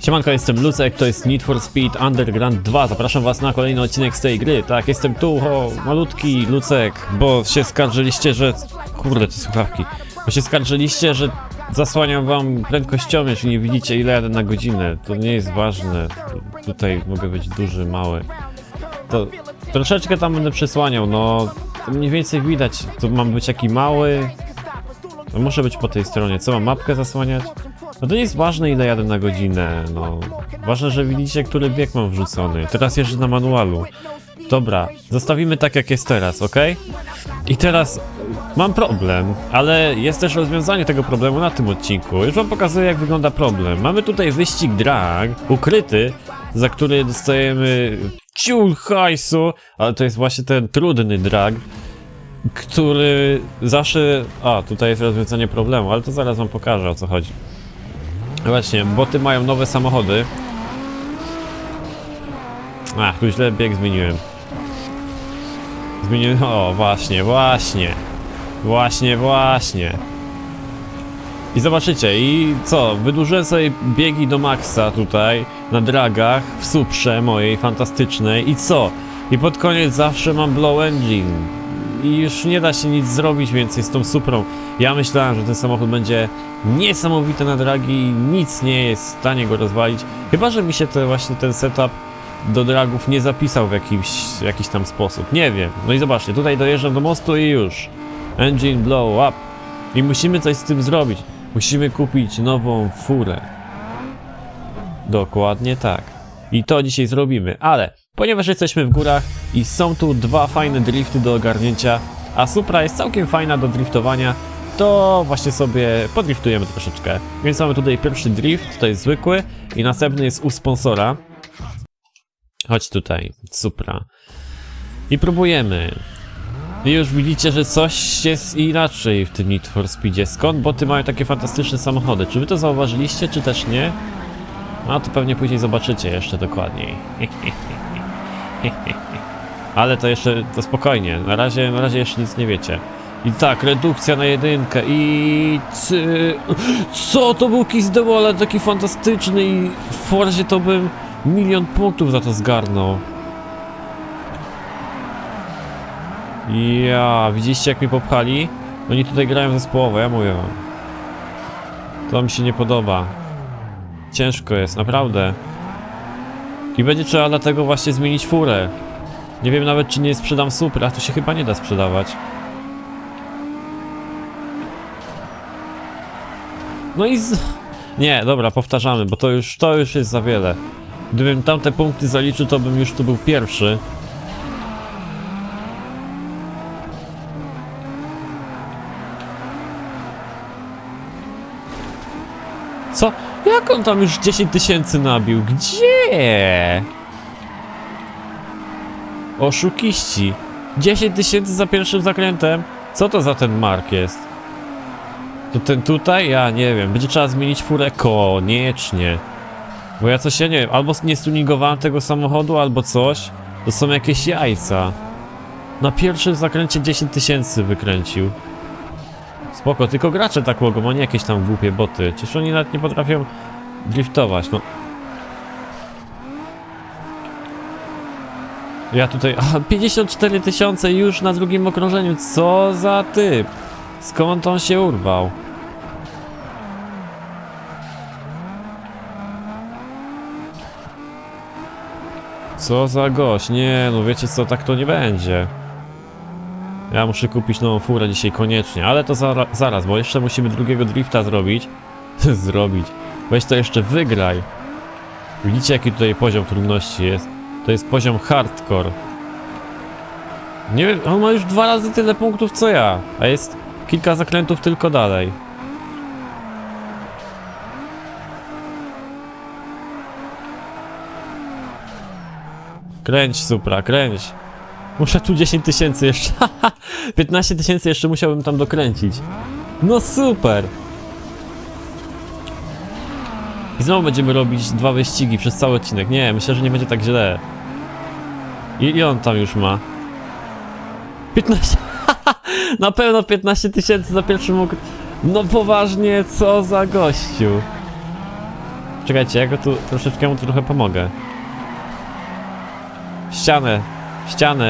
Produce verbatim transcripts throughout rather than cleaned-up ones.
Siemanko, jestem Lucek, to jest Need for Speed Underground dwa. Zapraszam was na kolejny odcinek z tej gry. Tak, jestem tu, o, malutki Lucek, bo się skarżyliście, że... Kurde, te słuchawki. Bo się skarżyliście, że zasłaniam wam prędkościomierz i nie widzicie, ile jadę na godzinę. To nie jest ważne. Tutaj mogę być duży, mały. To troszeczkę tam będę przesłaniał, no... To mniej więcej widać, to mam być taki mały. To muszę być po tej stronie. Co, mam mapkę zasłaniać? No to nie jest ważne, ile jadę na godzinę, no. Ważne, że widzicie, który bieg mam wrzucony. Teraz jeżdżę na manualu. Dobra, zostawimy tak, jak jest teraz, ok? I teraz mam problem, ale jest też rozwiązanie tego problemu na tym odcinku. Już wam pokazuję, jak wygląda problem. Mamy tutaj wyścig drag, ukryty, za który dostajemy ciul hajsu, ale to jest właśnie ten trudny drag, który zawsze... A, tutaj jest rozwiązanie problemu, ale to zaraz wam pokażę, o co chodzi. Właśnie, boty mają nowe samochody. Ach, tu źle bieg zmieniłem. Zmieniłem... O, właśnie, właśnie. Właśnie, właśnie. I zobaczycie, i co? Wydłużyłem sobie biegi do maksa tutaj, na dragach, w Suprze mojej fantastycznej. I co? I pod koniec zawsze mam blow engine. I już nie da się nic zrobić więcej z tą Suprą. Ja myślałem, że ten samochód będzie niesamowity na dragi i nic nie jest w stanie go rozwalić. Chyba że mi się te, właśnie ten setup do dragów nie zapisał w jakimś, w jakiś tam sposób. Nie wiem. No i zobaczcie, tutaj dojeżdżam do mostu i już. Engine blow up. I musimy coś z tym zrobić. Musimy kupić nową furę. Dokładnie tak. I to dzisiaj zrobimy, ale ponieważ jesteśmy w górach i są tu dwa fajne drifty do ogarnięcia, a Supra jest całkiem fajna do driftowania, to właśnie sobie podriftujemy troszeczkę. Więc mamy tutaj pierwszy drift, to jest zwykły, i następny jest u sponsora. Chodź tutaj, Supra. I próbujemy. I już widzicie, że coś jest inaczej w tym Need for Speedzie. Skąd boty mają takie fantastyczne samochody? Czy wy to zauważyliście, czy też nie? No to pewnie później zobaczycie jeszcze dokładniej. Ale to jeszcze, to spokojnie, na razie, na razie jeszcze nic nie wiecie. I tak, redukcja na jedynkę i... Cy... Co? To był Kiss the Wall, ale taki fantastyczny i w Forzie to bym milion punktów za to zgarnął. Ja, widzieliście, jak mnie popchali? Oni tutaj grają zespołowo, ja mówię wam. To mi się nie podoba. Ciężko jest, naprawdę. I będzie trzeba dlatego właśnie zmienić furę. Nie wiem nawet, czy nie sprzedam Supra, to się chyba nie da sprzedawać. No i z... Nie, dobra, powtarzamy, bo to już, to już jest za wiele. Gdybym tamte punkty zaliczył, to bym już tu był pierwszy. Co? Jak on tam już dziesięć tysięcy nabił? Gdzie? Oszukiści. dziesięć tysięcy za pierwszym zakrętem? Co to za ten mark jest? To ten tutaj? Ja nie wiem. Będzie trzeba zmienić furę koniecznie. Bo ja coś, ja nie wiem. Albo nie stuningowałem tego samochodu, albo coś. To są jakieś jajca. Na pierwszym zakręcie dziesięć tysięcy wykręcił. Spoko, tylko gracze tak mogą, a nie jakieś tam głupie boty. Czyż oni nawet nie potrafią driftować, no. Ja tutaj... Aha, pięćdziesiąt cztery tysiące już na drugim okrążeniu. Co za typ? Skąd on się urwał? Co za gość? Nie, no wiecie co, tak to nie będzie. Ja muszę kupić nową furę dzisiaj koniecznie, ale to zara zaraz, bo jeszcze musimy drugiego drifta zrobić. Zrobić. Weź to jeszcze wygraj. Widzicie, jaki tutaj poziom trudności jest? To jest poziom hardcore. Nie wiem, on ma już dwa razy tyle punktów co ja, a jest kilka zakrętów tylko dalej. Kręć, Supra, kręć. Muszę tu dziesięć tysięcy jeszcze, piętnaście tysięcy jeszcze musiałbym tam dokręcić. No super! I znowu będziemy robić dwa wyścigi przez cały odcinek. Nie, myślę, że nie będzie tak źle. I, i on tam już ma piętnaście. Na pewno piętnaście tysięcy za pierwszym ok... No poważnie, co za gościu. Czekajcie, ja go tu troszeczkę mu trochę pomogę. W ścianę, w ścianę.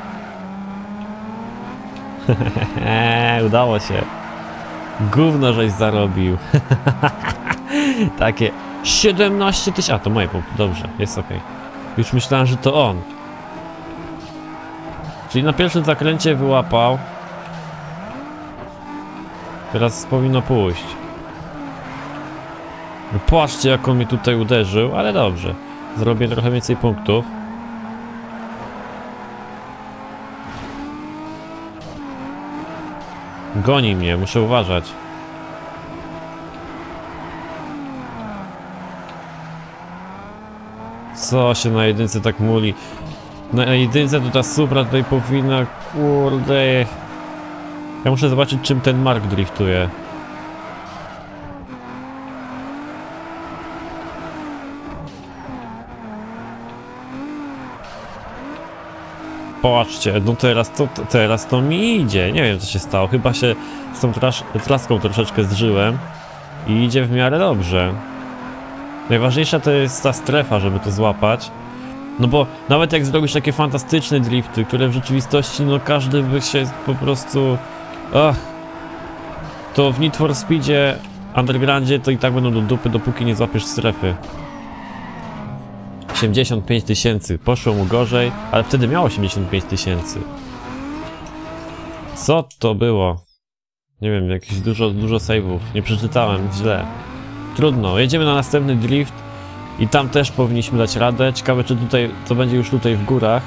Udało się. Gówno żeś zarobił. Takie siedemnaście tysięcy. A, to moje punkty, dobrze, jest ok. Już myślałem, że to on. Czyli na pierwszym zakręcie wyłapał. Teraz powinno pójść. No patrzcie, jak on mnie tutaj uderzył, ale dobrze. Zrobię trochę więcej punktów. Goni mnie, muszę uważać. Co się na jedynce tak muli? Na jedynce to ta Supra tutaj powinna... Kurde... Ja muszę zobaczyć, czym ten Mark driftuje. Patrzcie, no teraz to, teraz to mi idzie. Nie wiem, co się stało. Chyba się z tą tras traską troszeczkę zżyłem. I idzie w miarę dobrze. Najważniejsza to jest ta strefa, żeby to złapać. No bo nawet jak zrobisz takie fantastyczne drifty, które w rzeczywistości, no każdy by się po prostu... Ach, to w Need for Speedzie, Undergroundzie to i tak będą do dupy, dopóki nie złapiesz strefy. osiemdziesiąt pięć tysięcy, poszło mu gorzej, ale wtedy miał osiemdziesiąt pięć tysięcy. Co to było? Nie wiem, jakieś dużo, dużo save'ów, nie przeczytałem, źle. Trudno, jedziemy na następny drift i tam też powinniśmy dać radę. Ciekawe, czy tutaj, to będzie już tutaj w górach.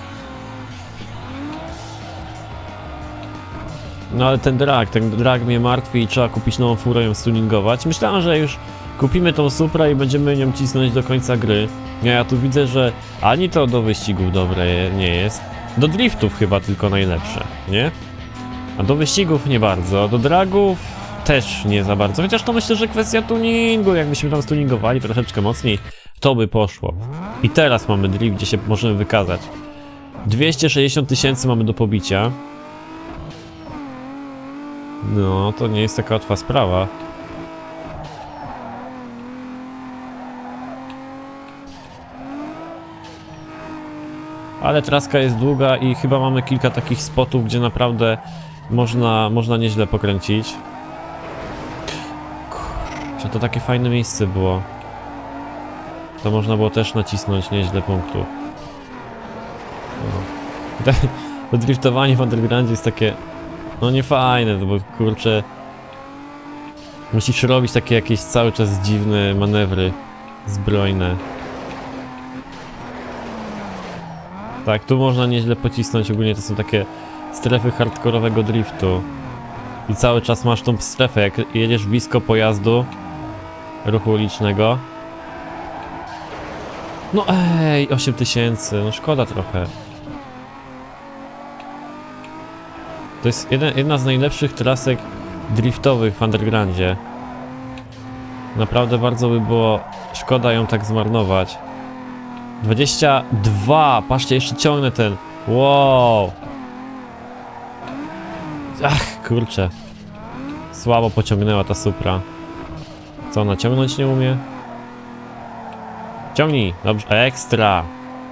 No ale ten drag, ten drag mnie martwi i trzeba kupić nową furę i ją stuningować. Myślałem, że już kupimy tą Suprę i będziemy nią cisnąć do końca gry. Ja, ja tu widzę, że ani to do wyścigów dobre nie jest. Do driftów chyba tylko najlepsze, nie? A do wyścigów nie bardzo, do dragów też nie za bardzo. Chociaż to myślę, że kwestia tuningu, jakbyśmy tam stuningowali troszeczkę mocniej, to by poszło. I teraz mamy drift, gdzie się możemy wykazać. dwieście sześćdziesiąt tysięcy mamy do pobicia. No, to nie jest taka łatwa sprawa. Ale traska jest długa i chyba mamy kilka takich spotów, gdzie naprawdę można, można nieźle pokręcić. Kurczę, to takie fajne miejsce było. To można było też nacisnąć nieźle punktów. No. To driftowanie w Undergroundzie jest takie... No niefajne, bo kurczę... Musisz robić takie jakieś cały czas dziwne manewry zbrojne. Tak, tu można nieźle pocisnąć, ogólnie to są takie strefy hardkorowego driftu. I cały czas masz tą strefę, jak jedziesz blisko pojazdu ruchu ulicznego. No ej, osiem tysięcy, no szkoda trochę. To jest jeden, jedna z najlepszych trasek driftowych w Undergroundzie. Naprawdę bardzo by było szkoda ją tak zmarnować. dwadzieścia dwa, patrzcie, jeszcze ciągnę ten. Wow. Ach, kurczę. Słabo pociągnęła ta Supra. Co, ona ciągnąć nie umie? Ciągnij, dobrze, ekstra.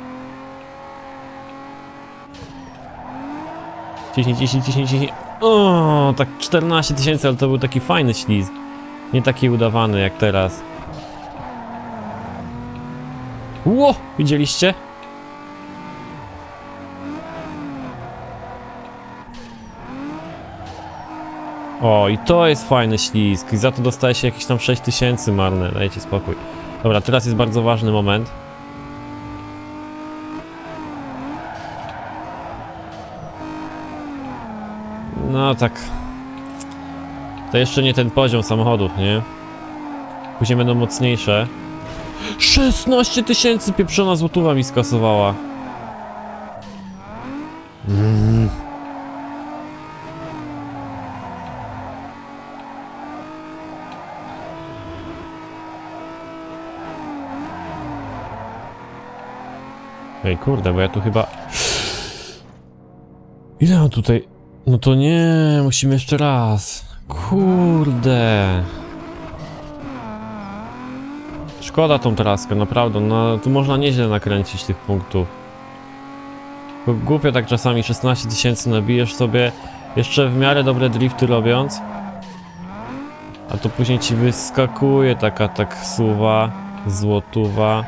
Ciśnij, ciśnij, ciśnij, ciśnij. O, tak czternaście tysięcy, ale to był taki fajny ślizg. Nie taki udawany jak teraz. Ło, widzieliście? O, i to jest fajny ślizg. I za to dostaje się jakieś tam sześć tysięcy marne. Dajcie spokój. Dobra, teraz jest bardzo ważny moment. No tak. To jeszcze nie ten poziom samochodów, nie? Później będą mocniejsze. szesnaście tysięcy pieprzona złotówa mi skasowała. Mm. Ej, kurde, bo ja tu chyba... Ile mam tutaj... No to nie, musimy jeszcze raz. Kurde. Szkoda tą traskę, naprawdę, no tu można nieźle nakręcić tych punktów. Tylko głupio tak czasami szesnaście tysięcy nabijesz sobie, jeszcze w miarę dobre drifty robiąc. A to później ci wyskakuje taka taksuwa, złotówa.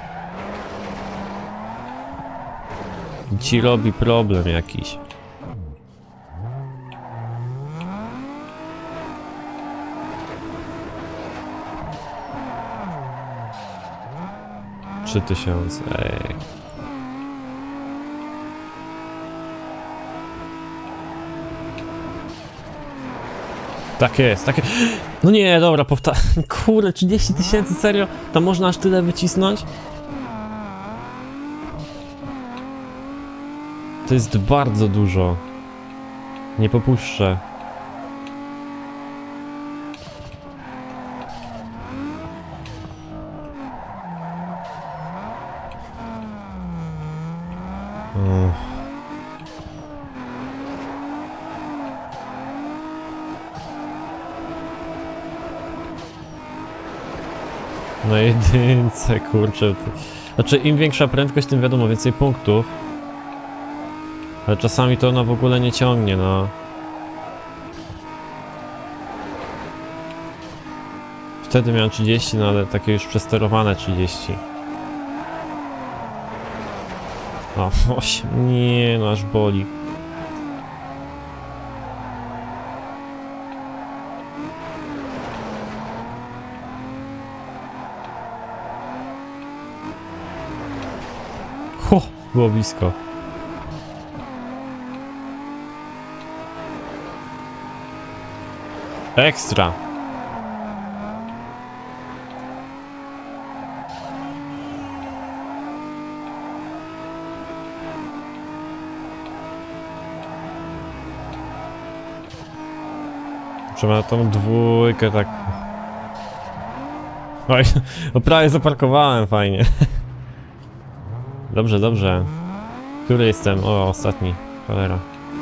I ci robi problem jakiś. Trzy tysiące, ej. Tak jest, takie. No nie, dobra, powtarzam. Kurde, trzydzieści tysięcy, serio? Tam można aż tyle wycisnąć? To jest bardzo dużo. Nie popuszczę. Oh. Na jedynce, kurczę. Znaczy, im większa prędkość, tym wiadomo, więcej punktów. Ale czasami to ona w ogóle nie ciągnie, no. Wtedy miałem trzydzieści, no ale takie już przesterowane trzydzieści. O, osiem. Nie, no aż boli. Ho, było blisko. Ekstra. Trzeba tą dwójkę tak... Oj, no prawie zaparkowałem fajnie. Dobrze, dobrze. Który jestem? O, ostatni. Cholera.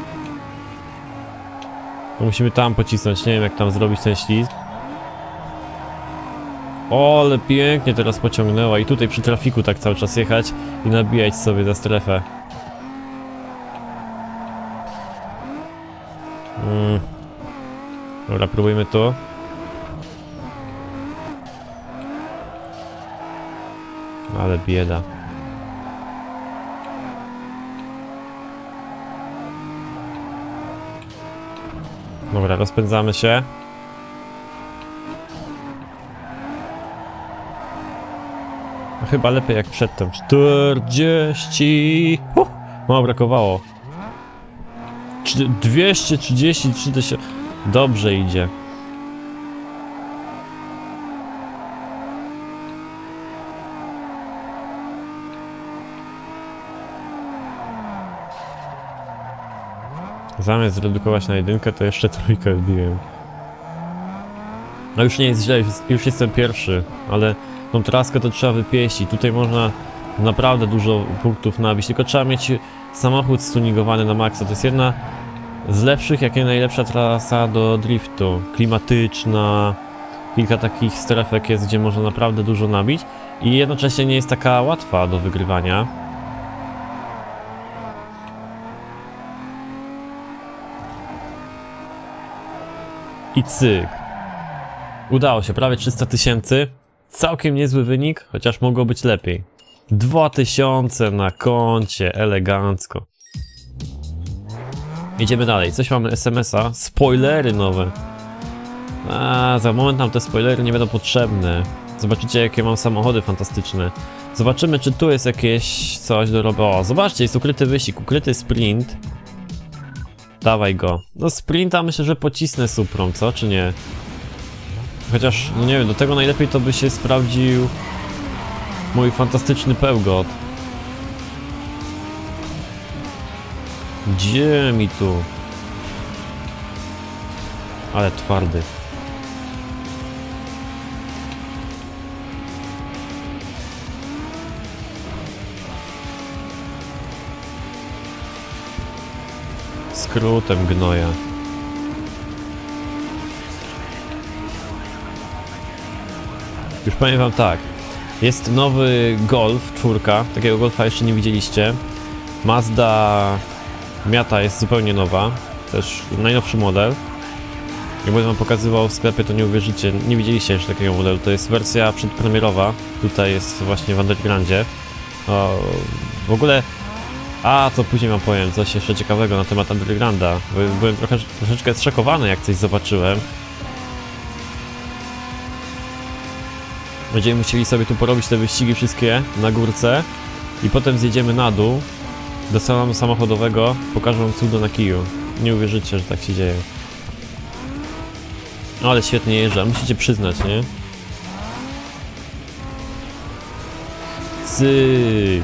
No musimy tam pocisnąć, nie wiem jak tam zrobić ten ślizg. O, ale pięknie teraz pociągnęła i tutaj przy trafiku tak cały czas jechać i nabijać sobie za strefę. Mm. Dobra, próbujmy tu. Ale bieda. Dobra, rozpędzamy się. No, chyba lepiej jak przedtem. czterdzieści. Uh, mało brakowało. dwieście trzydzieści trzy tysiące. Dobrze idzie. Zamiast zredukować na jedynkę, to jeszcze trójkę odbiłem. No już nie jest źle, już jestem pierwszy, ale tą traskę to trzeba wypieścić. Tutaj można naprawdę dużo punktów nabić, tylko trzeba mieć samochód stuningowany na maksa. To jest jedna z lepszych, jak nie najlepsza trasa do driftu. Klimatyczna, kilka takich strefek jest, gdzie można naprawdę dużo nabić i jednocześnie nie jest taka łatwa do wygrywania. I cyk. Udało się, prawie trzysta tysięcy. Całkiem niezły wynik, chociaż mogło być lepiej. dwa tysiące na koncie, elegancko. Idziemy dalej, coś mamy es em es a, spoilery nowe. A, za moment nam te spoilery nie będą potrzebne. Zobaczycie jakie mam samochody fantastyczne. Zobaczymy czy tu jest jakieś coś do robienia. O, zobaczcie, jest ukryty wyścig, ukryty sprint. Dawaj go. No sprinta myślę, że pocisnę Suprą, co? Czy nie? Chociaż, no nie wiem, do tego najlepiej to by się sprawdził mój fantastyczny Peugeot. Gdzie mi tu? Ale twardy. Skrótem gnoja. Już powiem wam tak. Jest nowy Golf, czwórka, takiego Golfa jeszcze nie widzieliście. Mazda Miata jest zupełnie nowa, też najnowszy model. Jak będę wam pokazywał w sklepie, to nie uwierzycie, nie widzieliście jeszcze takiego modelu. To jest wersja przedpremierowa, tutaj jest właśnie w Undergroundzie. O, w ogóle... A, to później wam powiem coś jeszcze ciekawego na temat Undergrounda. Byłem trochę, troszeczkę zszokowany, jak coś zobaczyłem. Będziemy musieli sobie tu porobić te wyścigi wszystkie na górce i potem zjedziemy na dół do salonu samochodowego. Pokażę wam cudo na kiju. Nie uwierzycie, że tak się dzieje. No ale świetnie jeżdża, musicie przyznać, nie? Cyk.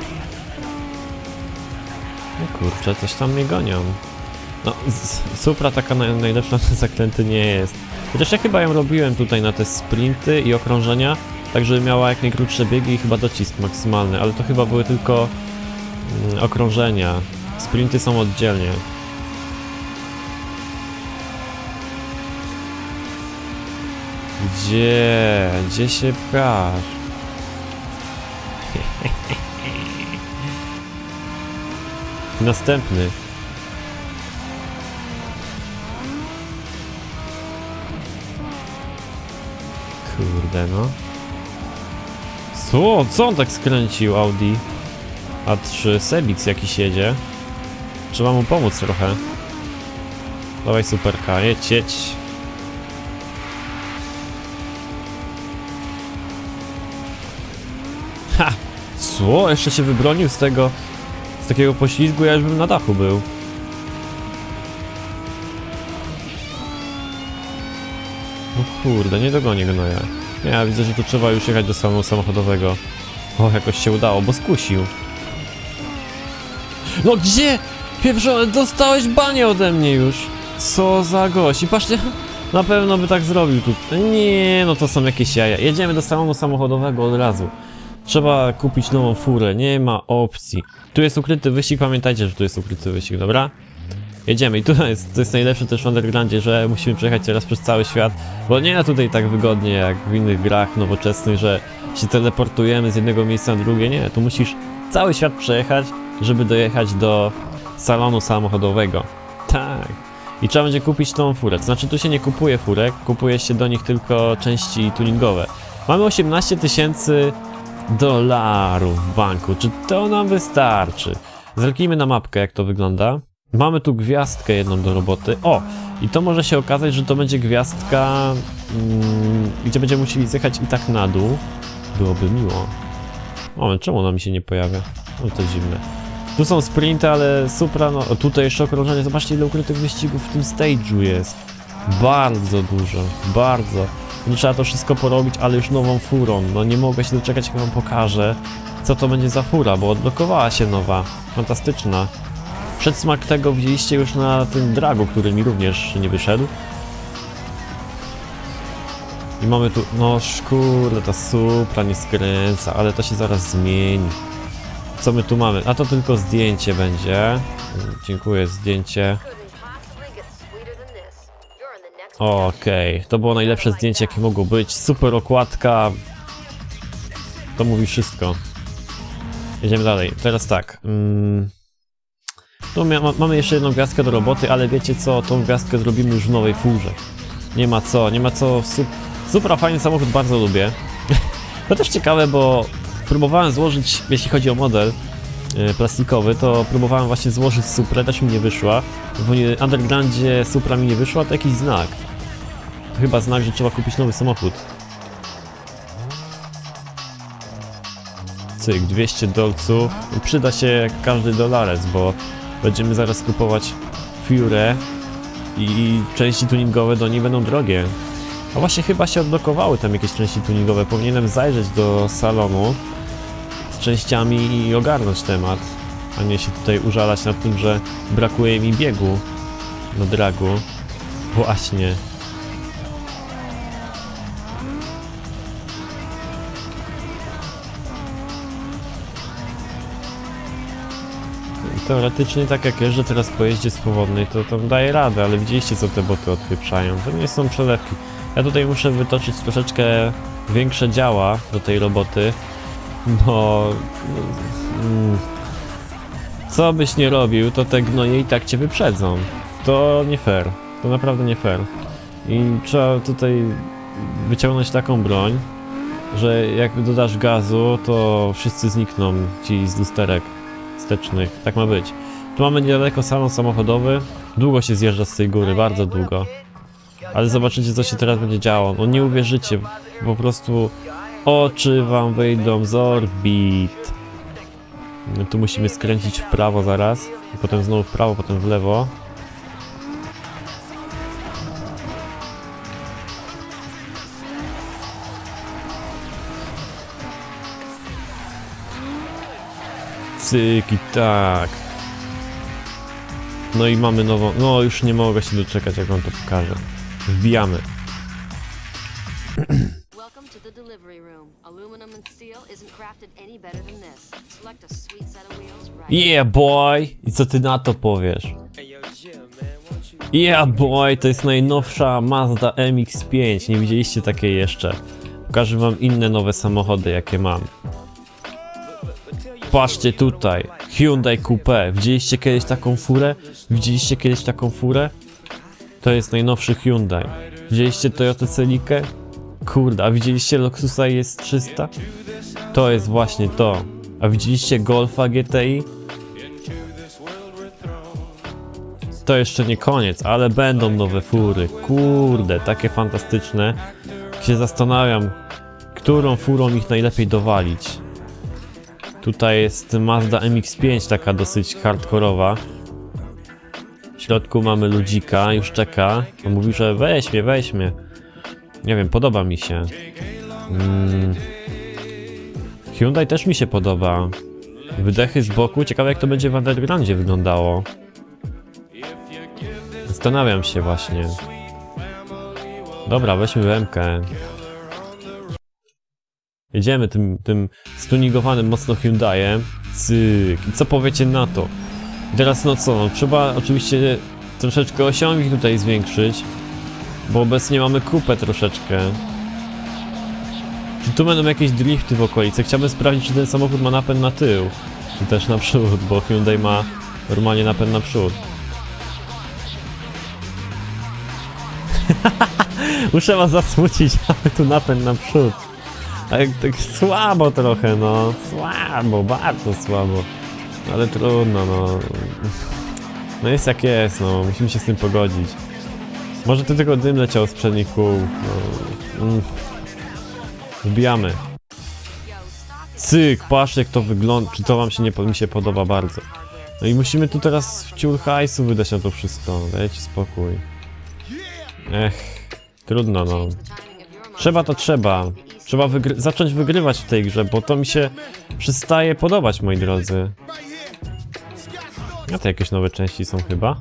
No kurczę, coś tam mnie gonią. No, Supra taka naj, najlepsza na zakręty nie jest. Chociaż ja chyba ją robiłem tutaj na te sprinty i okrążenia, tak żeby miała jak najkrótsze biegi i chyba docisk maksymalny, ale to chyba były tylko mm, okrążenia. Sprinty są oddzielnie. Gdzie? Gdzie się pchasz? Następny. Kurde no. Co? Co on tak skręcił Audi? A trzy Sebix jakiś jedzie. Trzeba mu pomóc trochę. Dawaj superka, jedź, jedź. Ha! Co? Jeszcze się wybronił z tego... Z takiego poślizgu, ja już bym na dachu był. No kurde, nie dogonię go no ja. Ja widzę, że tu trzeba już jechać do salonu samochodowego. O, jakoś się udało, bo skusił. No gdzie? Pieprzone, dostałeś banie ode mnie już. Co za gość. I patrzcie, na pewno by tak zrobił tu. Nie, no to są jakieś jaja. Jedziemy do salonu samochodowego od razu. Trzeba kupić nową furę, nie ma opcji. Tu jest ukryty wyścig, pamiętajcie, że tu jest ukryty wyścig, dobra? Jedziemy i tu jest, to jest najlepsze też w Undergroundzie, że musimy przejechać teraz przez cały świat. Bo nie ma tutaj tak wygodnie jak w innych grach nowoczesnych, że się teleportujemy z jednego miejsca na drugie. Nie, tu musisz cały świat przejechać, żeby dojechać do salonu samochodowego. Tak. I trzeba będzie kupić tą furę, to znaczy tu się nie kupuje furek, kupuje się do nich tylko części tuningowe. Mamy osiemnaście tysięcy dolarów w banku. Czy to nam wystarczy? Zerknijmy na mapkę, jak to wygląda. Mamy tu gwiazdkę jedną do roboty. O! I to może się okazać, że to będzie gwiazdka, mm, gdzie będziemy musieli zjechać i tak na dół. Byłoby miło. O, czemu ona mi się nie pojawia? No to dziwne. Tu są sprinty, ale Supra, no o, tutaj jeszcze okrążenie. Zobaczcie, ile ukrytych wyścigów w tym stage'u jest. Bardzo dużo, bardzo. Nie trzeba to wszystko porobić, ale już nową furą. No nie mogę się doczekać, jak wam pokażę, co to będzie za fura, bo odblokowała się nowa. Fantastyczna. Przedsmak tego widzieliście już na tym dragu, który mi również nie wyszedł. I mamy tu... No kurde, ta Supra nie skręca, ale to się zaraz zmieni. Co my tu mamy? A to tylko zdjęcie będzie. Dziękuję, zdjęcie. Okej, okay. To było najlepsze zdjęcie, jakie mogło być. Super okładka. To mówi wszystko. Jedziemy dalej. Teraz tak. Mm. Tu ma, mamy jeszcze jedną gwiazdkę do roboty, ale wiecie co? Tą gwiazdkę zrobimy już w nowej furze. Nie ma co, nie ma co. Sup Super fajny samochód, bardzo lubię. To też ciekawe, bo próbowałem złożyć, jeśli chodzi o model yy, plastikowy, to próbowałem właśnie złożyć Suprę, też mi nie wyszła. W Undergroundzie Supra mi nie wyszła, to jakiś znak. To chyba znak, że trzeba kupić nowy samochód. Cyk, dwieście dolców. Przyda się każdy dolarec, bo będziemy zaraz kupować Furę i części tuningowe do niej będą drogie. A właśnie chyba się odblokowały tam jakieś części tuningowe. Powinienem zajrzeć do salonu z częściami i ogarnąć temat, a nie się tutaj użalać nad tym, że brakuje mi biegu na dragu. Właśnie. Teoretycznie tak jak jeżdżę teraz po jeździe swobodnej, to tam daje radę, ale widzieliście, co te boty odpieprzają. To nie są przelewki. Ja tutaj muszę wytoczyć troszeczkę większe działa do tej roboty, bo mm, co byś nie robił, to te gnoje i tak cię wyprzedzą. To nie fair, to naprawdę nie fair. I trzeba tutaj wyciągnąć taką broń, że jak dodasz gazu, to wszyscy znikną ci z lusterek wstecznych. Tak ma być. Tu mamy niedaleko salon samochodowy. Długo się zjeżdża z tej góry, bardzo długo. Ale zobaczycie, co się teraz będzie działo. No nie uwierzycie, po prostu oczy wam wyjdą z orbit. No, tu musimy skręcić w prawo zaraz. I potem znowu w prawo, potem w lewo. Cyk i tak. No i mamy nową... No już nie mogę się doczekać, jak wam to pokażę. Wbijamy. Yeah boy! I co ty na to powiesz? Yeah boy! To jest najnowsza Mazda M X pięć. Nie widzieliście takiej jeszcze. Pokażę wam inne nowe samochody, jakie mam. Patrzcie tutaj, Hyundai Coupe. Widzieliście kiedyś taką furę? Widzieliście kiedyś taką furę? To jest najnowszy Hyundai. Widzieliście Toyota Celikę? Kurde, a widzieliście Lotusa I S trzysta? To jest właśnie to. A widzieliście Golfa G T I? To jeszcze nie koniec, ale będą nowe fury. Kurde, takie fantastyczne. Się zastanawiam, którą furą ich najlepiej dowalić. Tutaj jest Mazda M X pięć, taka dosyć hardkorowa. W środku mamy ludzika, już czeka. On mówi, że weź mnie, weź mnie. Nie wiem, podoba mi się. Hmm. Hyundai też mi się podoba. Wydechy z boku, ciekawe jak to będzie w Undergroundzie wyglądało. Zastanawiam się właśnie. Dobra, weźmy B M K. Jedziemy tym, tym stunigowanym mocno Hyundaiem. Cyk. I co powiecie na to? I teraz no co? No, trzeba oczywiście troszeczkę osiągi tutaj zwiększyć. Bo obecnie mamy kupę troszeczkę. Czy tu będą jakieś drifty w okolicy? Chciałbym sprawdzić, czy ten samochód ma napęd na tył. Czy też na przód, bo Hyundai ma normalnie napęd na przód. Muszę was zasmucić, mamy tu napęd na przód. Ale tak słabo trochę, no. Słabo, bardzo słabo. Ale trudno, no. No jest jak jest, no. Musimy się z tym pogodzić. Może to tylko dym leciał z przednich kół. No. Mm. Wbijamy. Cyk, patrz jak to wygląda. Czy to wam się nie mi się podoba bardzo. No i musimy tu teraz wciul hajsu wydać na to wszystko. Dajcie spokój. Ech. Trudno, no. Trzeba to trzeba. Trzeba wygry zacząć wygrywać w tej grze, bo to mi się przestaje podobać, moi drodzy. A to jakieś nowe części są chyba.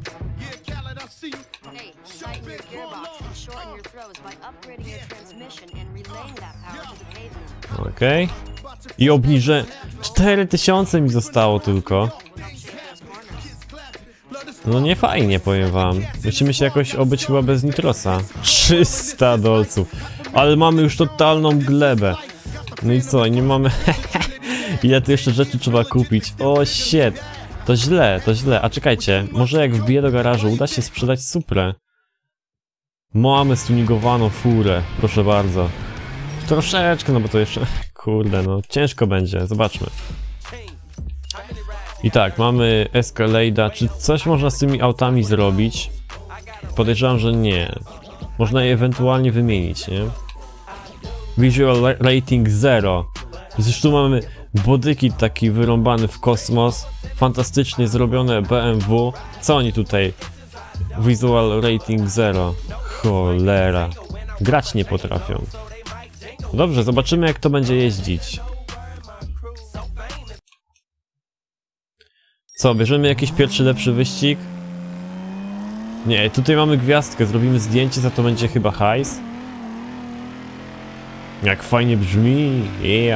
Okej. Okay. I obniżę... cztery tysiące mi zostało tylko. No nie fajnie, powiem wam. Musimy się jakoś obyć chyba bez nitrosa. trzysta dolców. Ale mamy już totalną glebę. No i co, nie mamy... Ile tu jeszcze rzeczy trzeba kupić? O shit. To źle, to źle. A czekajcie, może jak wbiję do garażu, uda się sprzedać Suprę. Mamy stunigowaną furę, proszę bardzo. Troszeczkę, no bo to jeszcze... Kurde, no ciężko będzie, zobaczmy. I tak, mamy Escalade'a. Czy coś można z tymi autami zrobić? Podejrzewam, że nie. Można je ewentualnie wymienić, nie? Visual Rating zero. Zresztą mamy bodyki taki wyrąbany w kosmos. Fantastycznie zrobione B M W. Co oni tutaj? Visual Rating zero. Cholera. Grać nie potrafią. Dobrze, zobaczymy jak to będzie jeździć. Co, bierzemy jakiś pierwszy lepszy wyścig? Nie, tutaj mamy gwiazdkę, zrobimy zdjęcie, za to będzie chyba hajs. Jak fajnie brzmi, yeah.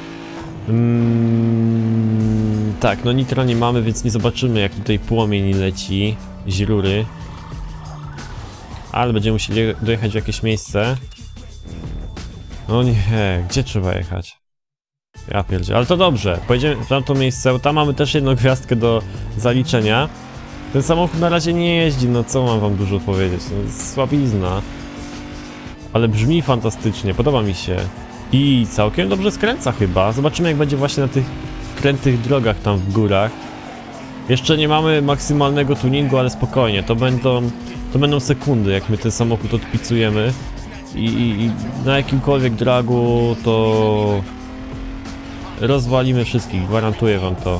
Mm, tak, no nitra nie mamy, więc nie zobaczymy jak tutaj płomień leci z rury. Ale będziemy musieli dojechać w jakieś miejsce. No nie, gdzie trzeba jechać? Ja pierdzie, ale to dobrze, pojedziemy w tamto miejsce, tam mamy też jedną gwiazdkę do zaliczenia. Ten samochód na razie nie jeździ, no co mam wam dużo powiedzieć, no jest słabizna. Ale brzmi fantastycznie, podoba mi się. I całkiem dobrze skręca chyba, zobaczymy jak będzie właśnie na tych krętych drogach tam w górach. Jeszcze nie mamy maksymalnego tuningu, ale spokojnie, to będą, to będą sekundy jak my ten samochód odpicujemy. I, i, i na jakimkolwiek dragu to rozwalimy wszystkich, gwarantuję wam to.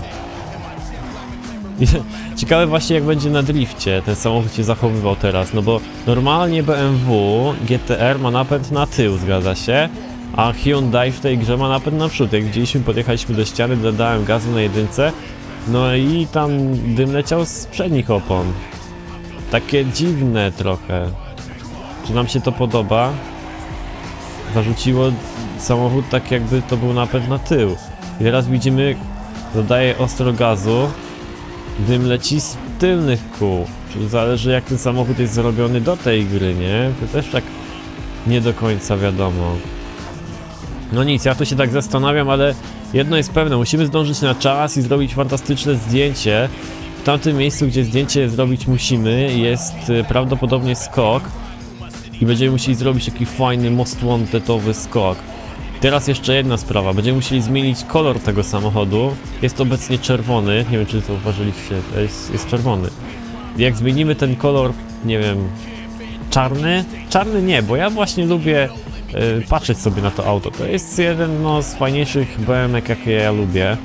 I ciekawe właśnie jak będzie na drifcie ten samochód się zachowywał teraz, no bo normalnie B M W G T R ma napęd na tył, zgadza się, a Hyundai w tej grze ma napęd na przód. Jak widzieliśmy, podjechaliśmy do ściany, dodałem gazu na jedynce, no i tam dym leciał z przednich opon. Takie dziwne trochę. Czy nam się to podoba? Zarzuciło samochód tak jakby to był napęd na tył. I teraz widzimy, dodaje ostro gazu, dym leci z tylnych kół. Czyli zależy jak ten samochód jest zrobiony do tej gry, nie? To też tak nie do końca wiadomo. No nic, ja tu się tak zastanawiam, ale jedno jest pewne, musimy zdążyć na czas i zrobić fantastyczne zdjęcie. W tamtym miejscu, gdzie zdjęcie zrobić musimy, jest prawdopodobnie skok. I będziemy musieli zrobić taki fajny most wantetowy skok. Teraz jeszcze jedna sprawa, będziemy musieli zmienić kolor tego samochodu. Jest obecnie czerwony, nie wiem czy zauważyliście, jest, jest czerwony. Jak zmienimy ten kolor, nie wiem, czarny? Czarny nie, bo ja właśnie lubię y, patrzeć sobie na to auto. To jest jeden no, z fajniejszych B M W, jakie ja lubię.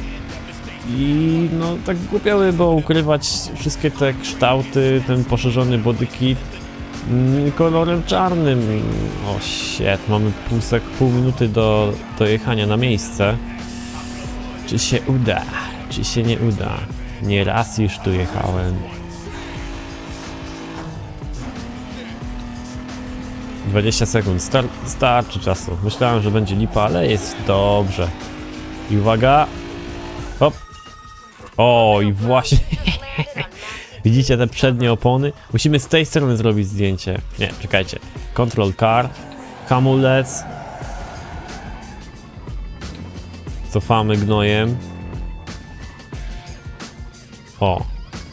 I no tak głupio by było ukrywać wszystkie te kształty, ten poszerzony body kit kolorem czarnym. O shit, mamy pół, sek pół minuty do, do jechania na miejsce. Czy się uda? Czy się nie uda? Nie raz już tu jechałem. dwadzieścia sekund, Star starczy czasu. Myślałem, że będzie lipa, ale jest dobrze. I uwaga. Hop. O, i właśnie. Widzicie te przednie opony? Musimy z tej strony zrobić zdjęcie. Nie, czekajcie. Control car. Hamulec. Cofamy gnojem. O.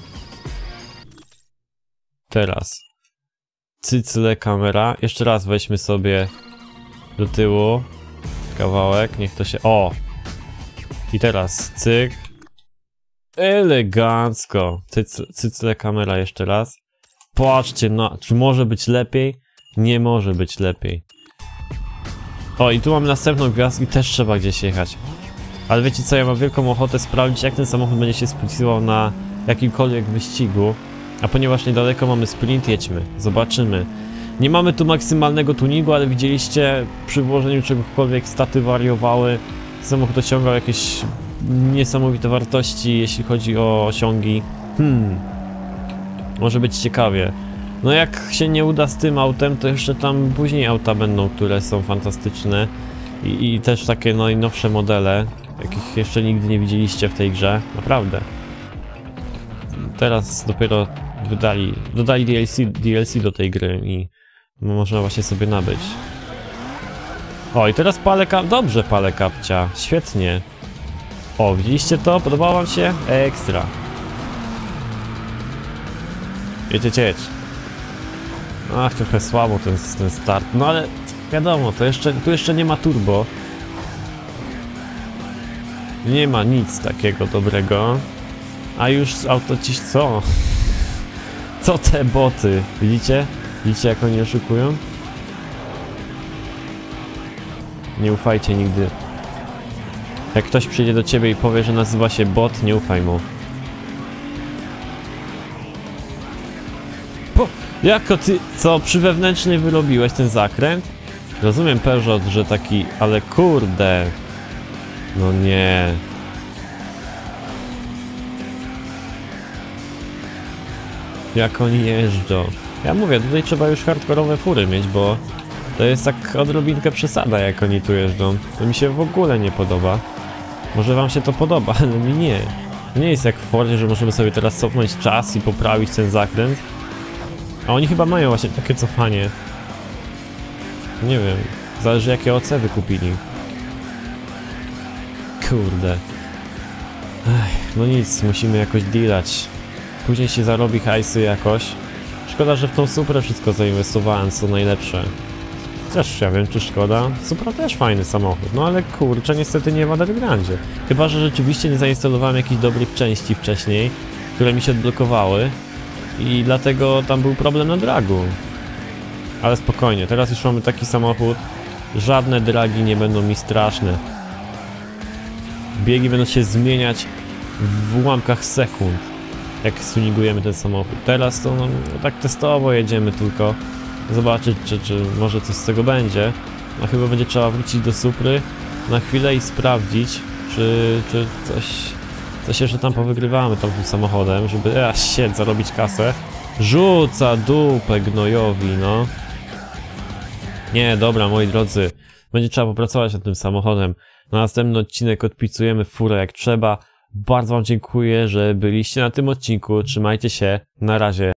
Teraz. Cycle kamera. Jeszcze raz weźmy sobie do tyłu kawałek. Niech to się... O! I teraz cyk. Elegancko. Cycle, cycle kamera jeszcze raz. Patrzcie, no, czy może być lepiej? Nie może być lepiej. O, i tu mamy następną gwiazdkę i też trzeba gdzieś jechać. Ale wiecie co, ja mam wielką ochotę sprawdzić, jak ten samochód będzie się spisywał na jakimkolwiek wyścigu. A ponieważ niedaleko mamy sprint, jedźmy. Zobaczymy. Nie mamy tu maksymalnego tuningu, ale widzieliście, przy włożeniu czegokolwiek staty wariowały. Samochód osiągał jakieś niesamowite wartości, jeśli chodzi o osiągi. Hmm. Może być ciekawie. No jak się nie uda z tym autem, to jeszcze tam później auta będą, które są fantastyczne. I, i też takie najnowsze modele, jakich jeszcze nigdy nie widzieliście w tej grze. Naprawdę. Teraz dopiero wydali, dodali D L C, D L C do tej gry i można właśnie sobie nabyć. O, i teraz palę kap... Dobrze palę kapcia. Świetnie. O, widzieliście to? Podobało wam się? Ekstra. Jedź, jedź, jedź. Ach, trochę słabo ten, ten start. No ale wiadomo, to jeszcze, tu jeszcze nie ma turbo. Nie ma nic takiego dobrego. A już auto ciś... Co? Co te boty? Widzicie? Widzicie jak oni oszukują? Nie ufajcie nigdy. Jak ktoś przyjdzie do ciebie i powie, że nazywa się bot, nie ufaj mu. Po, jako ty, co przy wewnętrznej wyrobiłeś ten zakręt? Rozumiem Peugeot, że taki, ale kurde. No nie. Jak oni jeżdżą. Ja mówię, tutaj trzeba już hardkorowe fury mieć, bo to jest tak odrobinkę przesada, jak oni tu jeżdżą. To mi się w ogóle nie podoba. Może wam się to podoba, ale mi nie. To nie jest jak w Fordzie, że możemy sobie teraz cofnąć czas i poprawić ten zakręt. A oni chyba mają właśnie takie cofanie. Nie wiem. Zależy jakie O C wykupili. Kurde. Ech, no nic, musimy jakoś dealać. Później się zarobi hajsy jakoś. Szkoda, że w tą Suprę wszystko zainwestowałem, co najlepsze. Też ja wiem, czy szkoda. Supra też fajny samochód, no ale kurczę, niestety nie w Undergroundzie. Chyba, że rzeczywiście nie zainstalowałem jakichś dobrych części wcześniej, które mi się odblokowały i dlatego tam był problem na dragu. Ale spokojnie, teraz już mamy taki samochód, żadne dragi nie będą mi straszne. Biegi będą się zmieniać w ułamkach sekund, jak stuningujemy ten samochód. Teraz to no, tak testowo jedziemy tylko. Zobaczyć, czy, czy może coś z tego będzie. No chyba będzie trzeba wrócić do Supry na chwilę i sprawdzić, czy, czy coś, coś jeszcze tam powygrywamy tam tym samochodem, żeby a, siedź, zarobić kasę. Rzuca dupę gnojowi, no. Nie, dobra, moi drodzy. Będzie trzeba popracować nad tym samochodem. Na następny odcinek odpicujemy furę jak trzeba. Bardzo wam dziękuję, że byliście na tym odcinku. Trzymajcie się. Na razie.